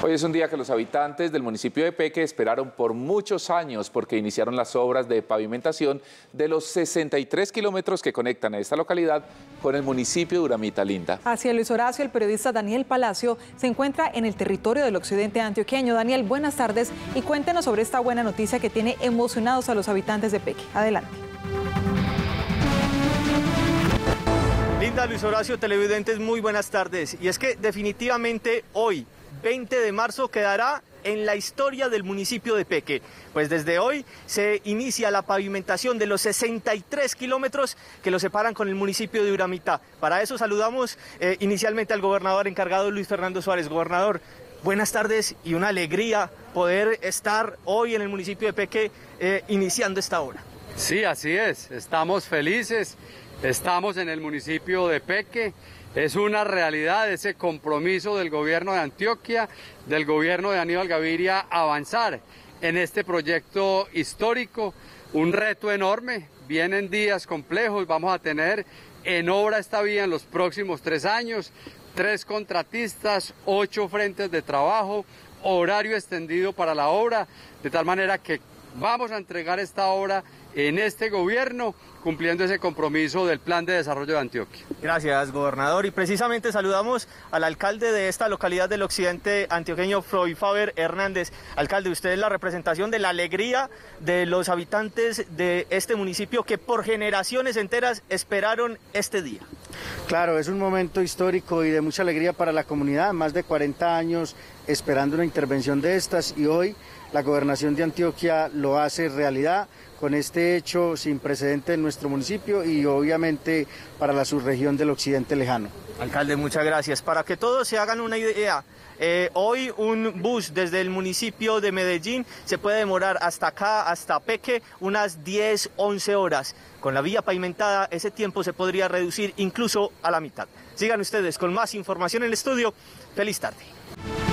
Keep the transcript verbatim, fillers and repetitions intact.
Hoy es un día que los habitantes del municipio de Peque esperaron por muchos años porque iniciaron las obras de pavimentación de los sesenta y tres kilómetros que conectan a esta localidad con el municipio de Uramita Linda. Así es, Luis Horacio, el periodista Daniel Palacio se encuentra en el territorio del occidente antioqueño. Daniel, buenas tardes y cuéntenos sobre esta buena noticia que tiene emocionados a los habitantes de Peque. Adelante. Linda, Luis Horacio, televidentes, muy buenas tardes. Y es que definitivamente hoy, veinte de marzo, quedará en la historia del municipio de Peque. Pues desde hoy se inicia la pavimentación de los sesenta y tres kilómetros que lo separan con el municipio de Uramita. Para eso saludamos eh, inicialmente al gobernador encargado, Luis Fernando Suárez. Gobernador, buenas tardes y una alegría poder estar hoy en el municipio de Peque eh, iniciando esta obra. Sí, así es. Estamos felices. Estamos en el municipio de Peque. Es una realidad ese compromiso del gobierno de Antioquia, del gobierno de Aníbal Gaviria, avanzar en este proyecto histórico. Un reto enorme, vienen días complejos, vamos a tener en obra esta vía en los próximos tres años, tres contratistas, ocho frentes de trabajo, horario extendido para la obra, de tal manera que vamos a entregar esta obra en este gobierno, cumpliendo ese compromiso del Plan de Desarrollo de Antioquia. Gracias, gobernador. Y precisamente saludamos al alcalde de esta localidad del occidente antioqueño, Froy Faber Hernández. Alcalde, usted es la representación de la alegría de los habitantes de este municipio que por generaciones enteras esperaron este día. Claro, es un momento histórico y de mucha alegría para la comunidad, más de cuarenta años esperando una intervención de estas y hoy la gobernación de Antioquia lo hace realidad con este hecho sin precedente en nuestro municipio y obviamente para la subregión del occidente lejano. Alcalde, muchas gracias. Para que todos se hagan una idea, eh, hoy un bus desde el municipio de Medellín se puede demorar hasta acá, hasta Peque, unas diez, once horas. Con la vía pavimentada ese tiempo se podría reducir incluso a la mitad. Sigan ustedes con más información en el estudio. Feliz tarde.